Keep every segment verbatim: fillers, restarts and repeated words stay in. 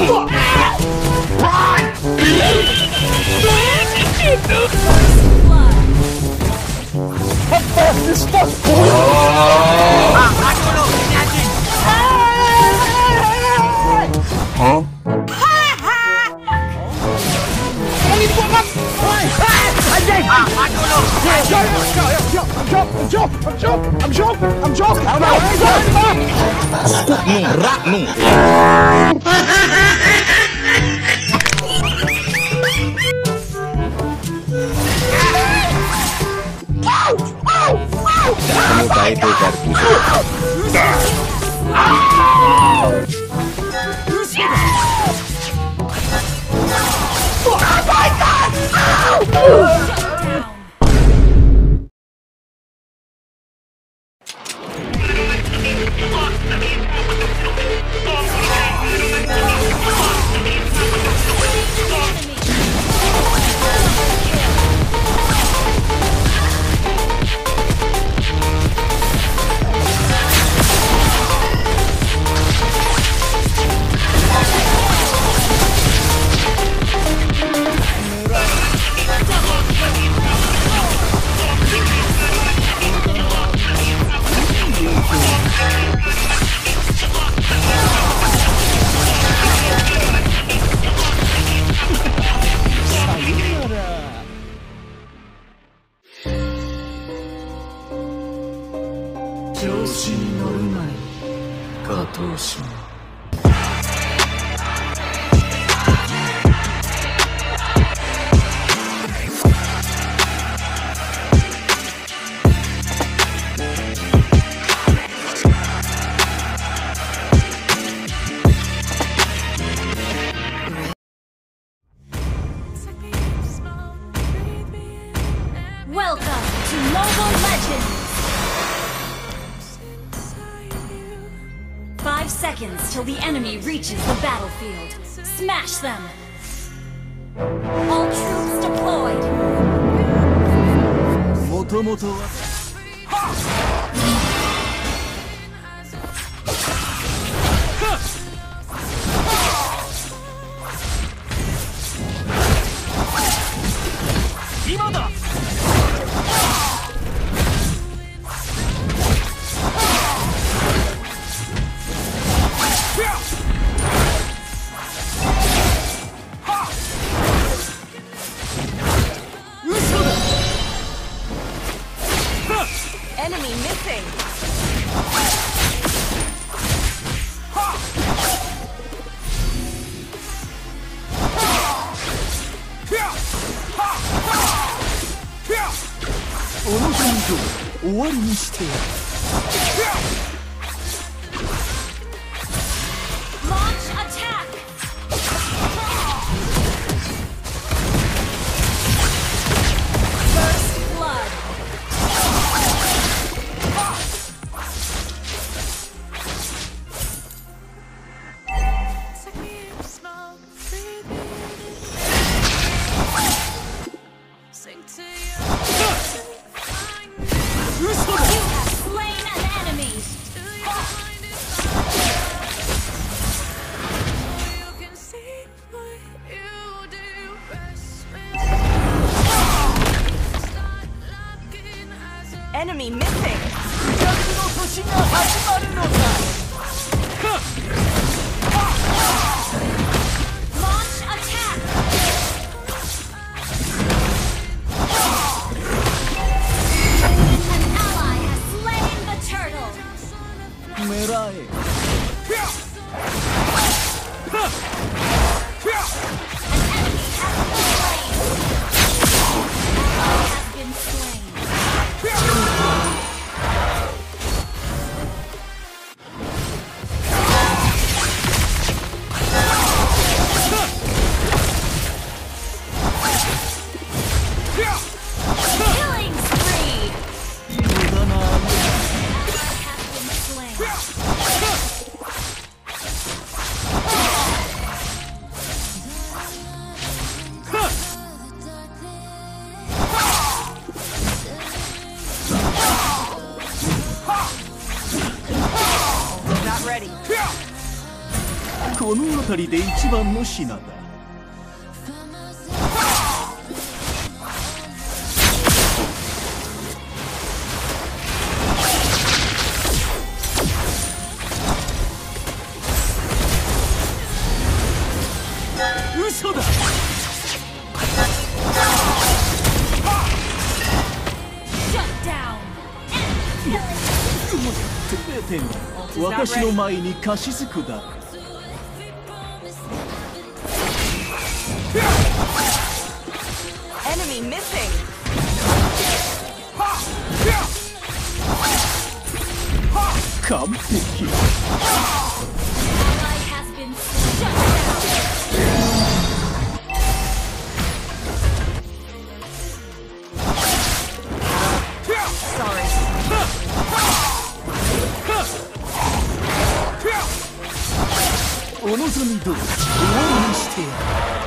Kamu baik kartu. Welcome to Mobile Legends! Five seconds till the enemy reaches the battlefield. Smash them! All troops deployed! Enemy missing! Launch attack! First blood! Enemy missing! Launch attack! An ally has slain the turtle! An enemy has been slain! Has been slain! Killing spree! Has been slain. Not ready. この辺りで一番の品だ。嘘だ。てめてが私の前に貸し付くだ。 Enemy missing. 完璧。お望み通り終わりにしてやる。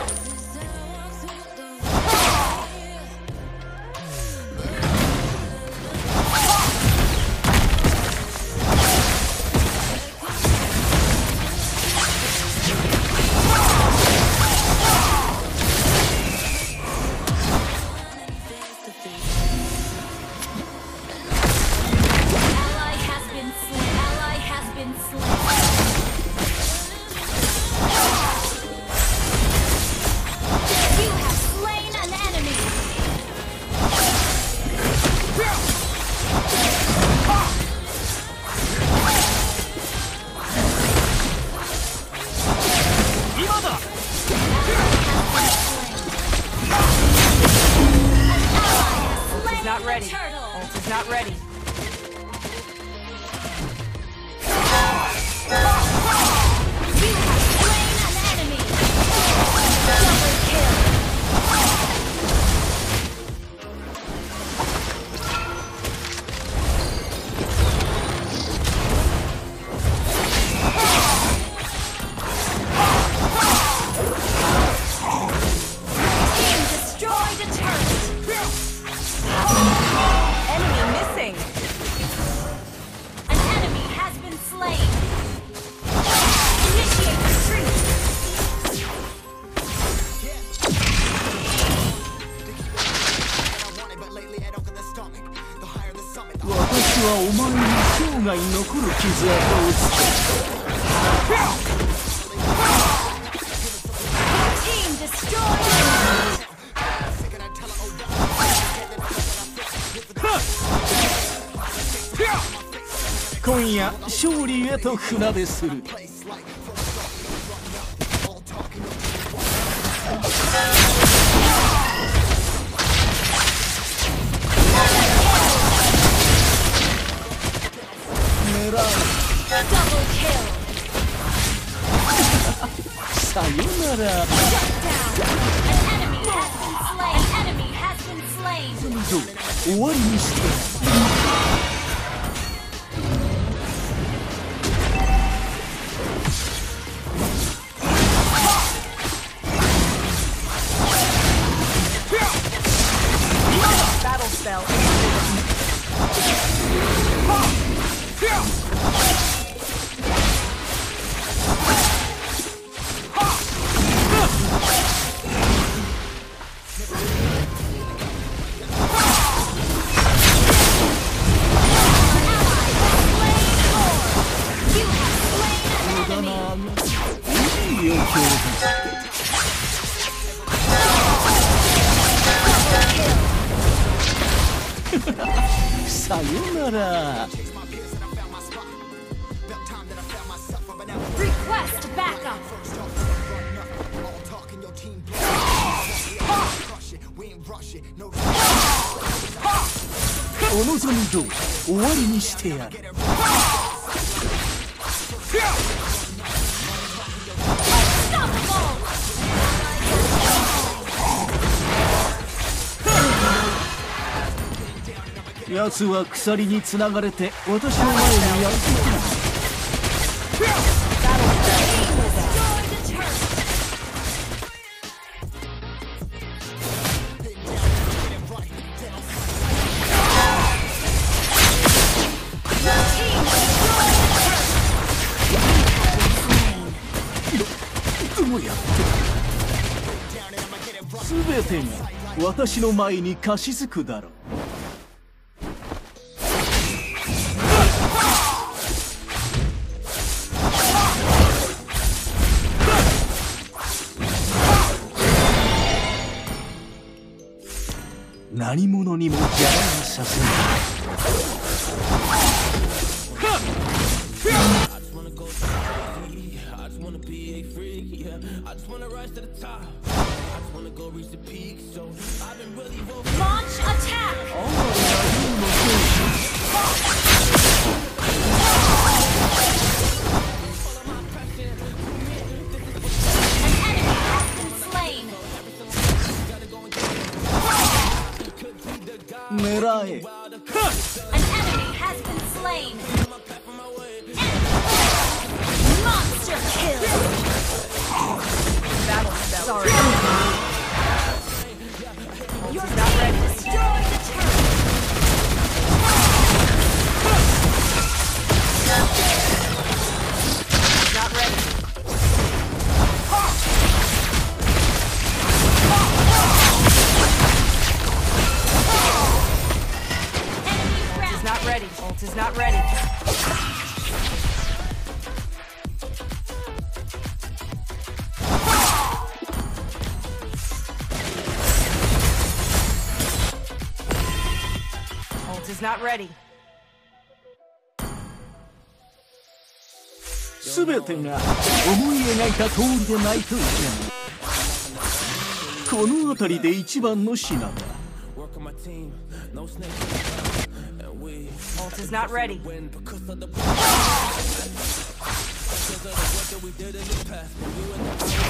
Not ready. Ult is not ready. You have slain an enemy. Double kill. Team destroyed a turret. Enemy missing. An enemy has been slain. Initiate retreat. 私はお前に生涯残る傷跡をつける。 Team destroyed. 今夜勝利へと船出する。狙う。 Double kill. さよなら。 Shut down. An enemy has been slain. An enemy has been slain. どう終わりにしてやる。 Battle spell. You have slain an だ enemy. ないいよ今日だ。さよなら。 Request backup. お望み通り終わりにしてやる。 Unstoppable. 奴は鎖につながれて私の前にやってくる。 Destroyed a turret. をやってる。全てが私の前に貸し付くだろう。何者にも邪魔はさせない。 Launch attack! An enemy has been slain! Monster kill! Battle spell. Sorry. You're not ready. Destroy the turret! Not ready. Not ready. Ult is not ready. Ult is not ready. すべてが思い描いた通りでないといけない。この辺りで一番の品だ。 Ult is not ready.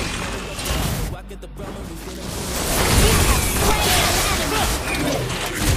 You have slain an enemy!